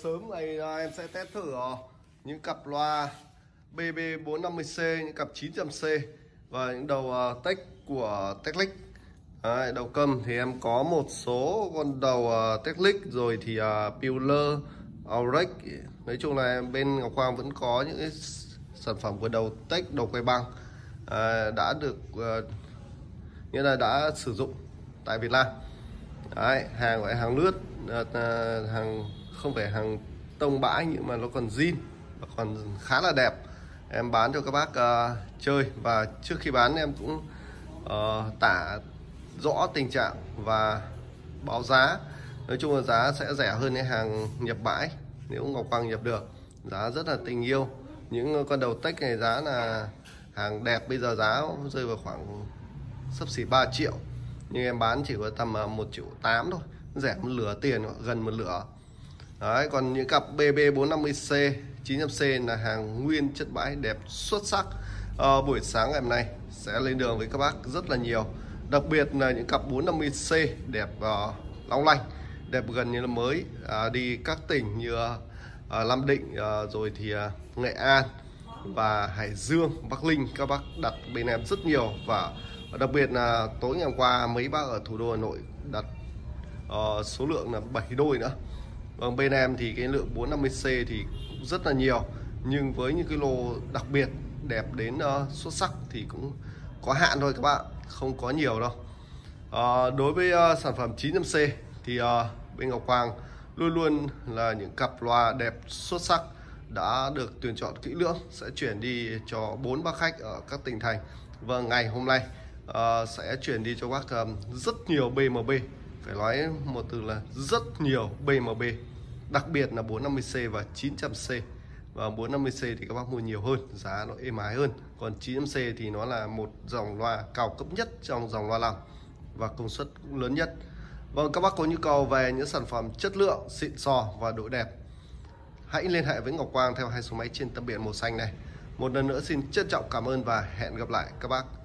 sớm này em sẽ test thử những cặp loa BB450C, những cặp 900C và những đầu tech của Technic. Đầu cầm thì em có một số con đầu Technic rồi thì Peeler, Aurex. Nói chung là bên Ngọc Quang vẫn có những cái sản phẩm của đầu tech, đầu quay băng đã được nghĩa là đã sử dụng tại Việt Nam. Đấy, hàng gọi hàng lướt, hàng không phải hàng tông bãi nhưng mà nó còn zin và còn khá là đẹp. Em bán cho các bác chơi, và trước khi bán em cũng tả rõ tình trạng và báo giá. Nói chung là giá sẽ rẻ hơn cái hàng nhập bãi nếu Ngọc Quang nhập được, giá rất là tình yêu. Những con đầu tech này giá là hàng đẹp, bây giờ giá rơi vào khoảng xấp xỉ 3 triệu, nhưng em bán chỉ có tầm 1,8 triệu thôi, rẻ một nửa tiền, gần một nửa. Đấy, còn những cặp BB450C 900C là hàng nguyên chất bãi đẹp xuất sắc. Buổi sáng ngày hôm nay sẽ lên đường với các bác rất là nhiều, đặc biệt là những cặp 450C đẹp long lanh, đẹp gần như là mới, đi các tỉnh như Nam Định, rồi thì Nghệ An và Hải Dương, Bắc Ninh, các bác đặt bên em rất nhiều. Và đặc biệt là tối ngày hôm qua mấy bác ở thủ đô Hà Nội đặt số lượng là 7 đôi nữa. Vâng, bên em thì cái lượng 450C thì cũng rất là nhiều, nhưng với những cái lô đặc biệt đẹp đến xuất sắc thì cũng có hạn thôi các bạn, không có nhiều đâu. Đối với sản phẩm 900C thì bên Ngọc Quang luôn luôn là những cặp loa đẹp xuất sắc, đã được tuyển chọn kỹ lưỡng, sẽ chuyển đi cho 4 bác khách ở các tỉnh thành. Vâng, ngày hôm nay sẽ chuyển đi cho bác rất nhiều BMB, phải nói một từ là rất nhiều BMB, đặc biệt là 450C và 900C. Và 450C thì các bác mua nhiều hơn, giá nó êm ái hơn. Còn 900C thì nó là một dòng loa cao cấp nhất trong dòng loa làm và công suất cũng lớn nhất. Vâng, các bác có nhu cầu về những sản phẩm chất lượng, xịn sò và độ đẹp, hãy liên hệ với Ngọc Quang theo hai số máy trên tấm biển màu xanh này. Một lần nữa xin trân trọng cảm ơn và hẹn gặp lại các bác.